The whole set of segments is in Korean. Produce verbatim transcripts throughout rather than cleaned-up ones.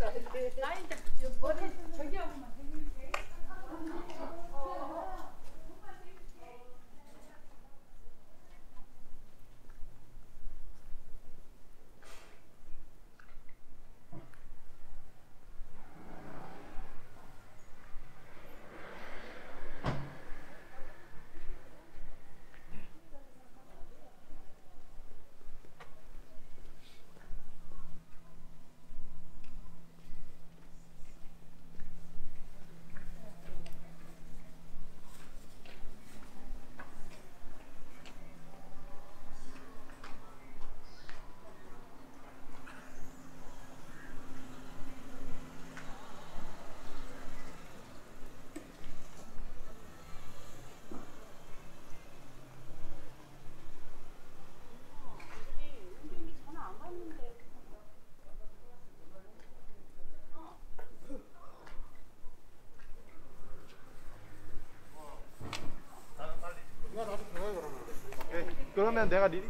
나 이제 머리 저기 하고만 해줄게. 그러면 내가 리딩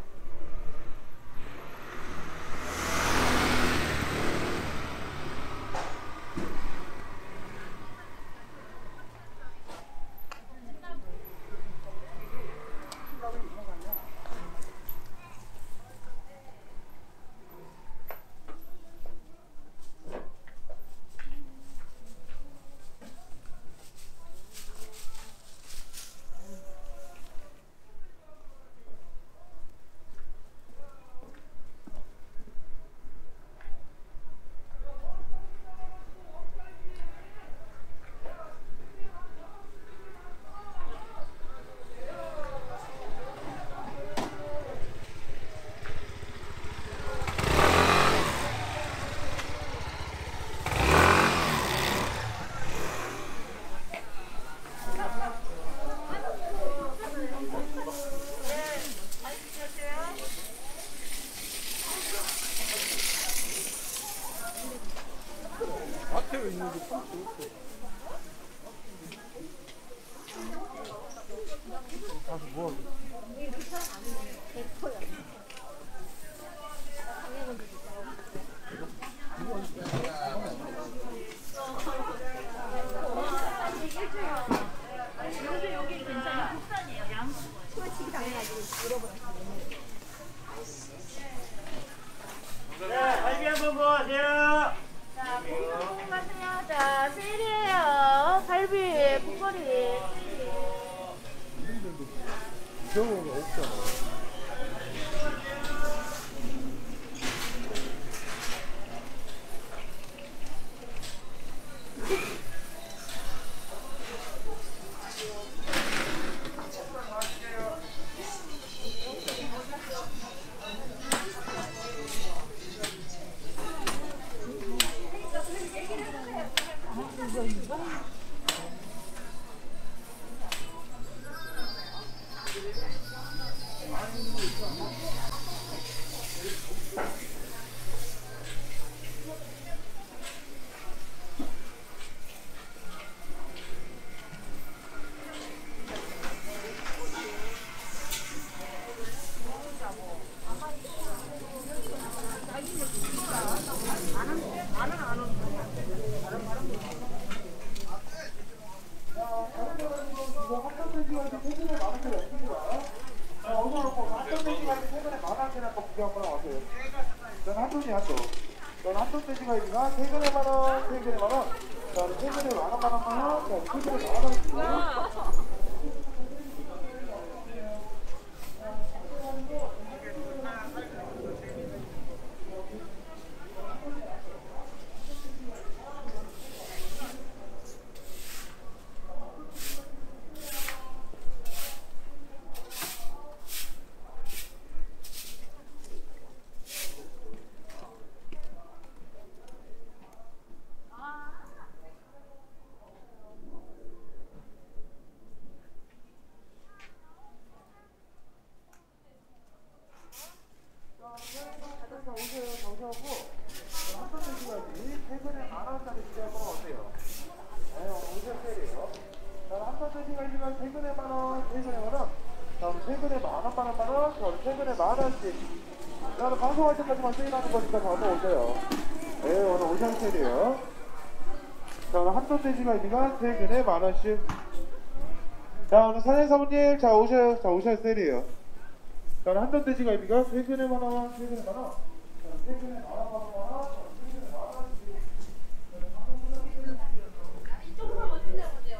앞에 있는 게 참 좋고 가서 뭐 요새 여기 괜찮아. 국산이에요. 양 소치기 당해가지고 잃어버렸어. 자, 갈비 한번 모아세요. 자, 고기 한번 가세요. 자, 세일이에요. 갈비, 국거리. 경우가 없잖아. 넌 한돈이 한돈. 넌 한돈 돼지가 있나? 퇴근에 만 원, 퇴근에 만 원. 자, 퇴근에 만 원, 만 원, 만 원. 자, 퇴근에 만 원. 퇴근에 만 원, 퇴근에 만 원. 다음 퇴근에 만 원, 만 원, 만 원. 다음 퇴근에 만 원씩. 나는 방송할 때까지만 세일하는 거니까 다음 오세요. 네, 오늘 오션 세일이에요. 자, 오늘 한돈 돼지갈비가 세근에 만 원씩. 자, 오늘 사장님 사모님, 자 오셔요. 자 오셔요 세일이에요. 자, 오늘 한돈 돼지갈비가 세근에 만 원, 세근에 만 원. 자, 세근에 만 원, 만 원, 만 원. 자, 세근에 만 원씩. 이쪽으로 오시려고 어디가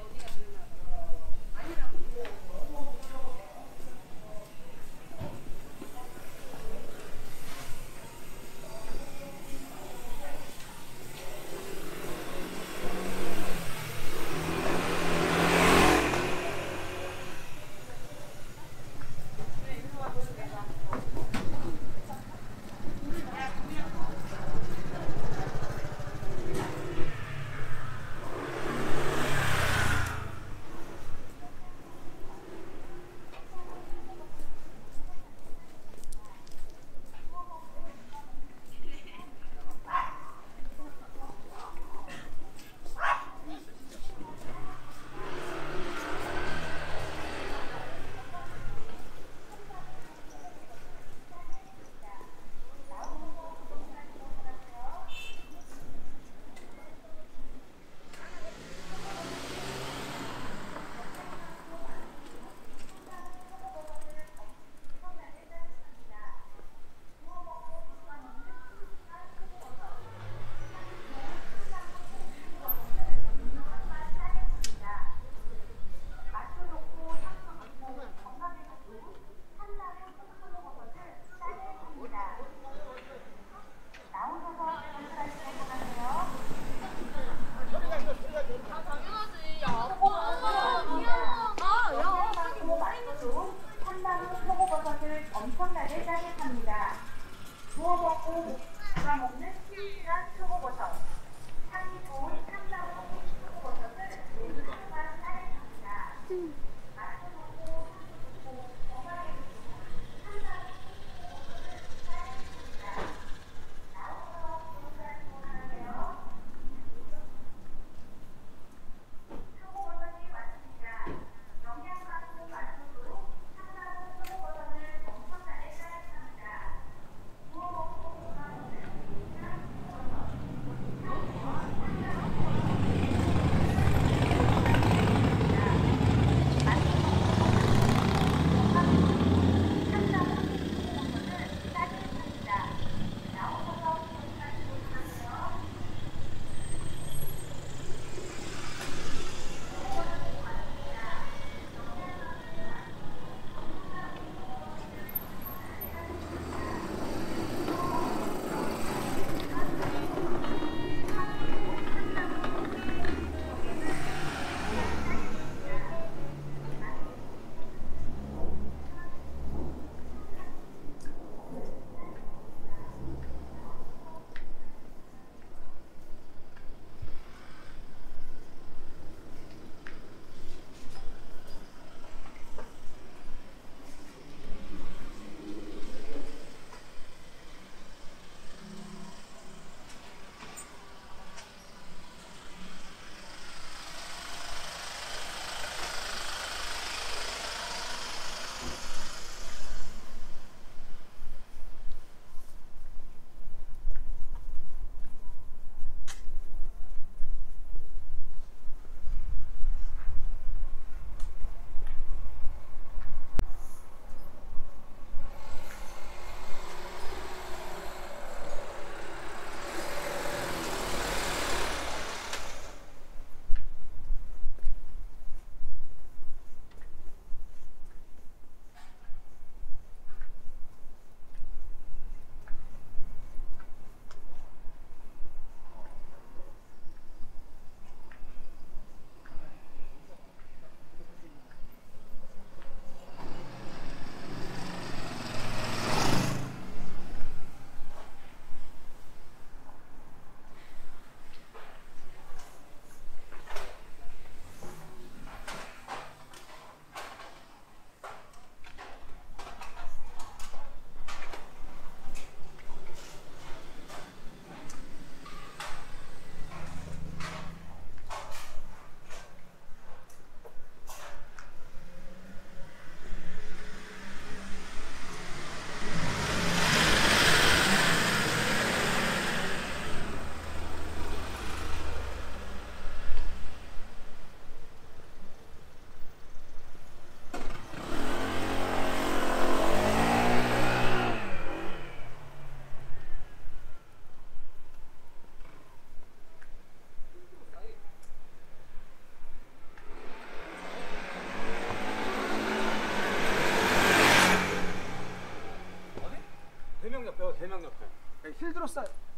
엄청나게 짜릿합니다. 구워 먹고 구워 먹는 싱싱한 표고버섯, 향이 좋은 참나무 표고버섯을 모두가 짜릿합니다. 맛도 좋고 좋고 건강에 좋고 참나무 표고버섯을 짜릿합니다. 나오서 구독자 주문하세요. 표고버섯이 왔습니다. 영양가도 맛도 참나무 표고버섯을 엄청나게 짜릿합니다. 구워 먹고 구워 먹는 싱싱한 표고버섯, 그대로 쌀.